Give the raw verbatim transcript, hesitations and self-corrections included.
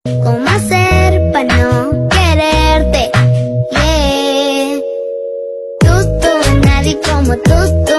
¿Cómo hacer para no quererte? Yeah. Tú, tú, nadie como tú, tú.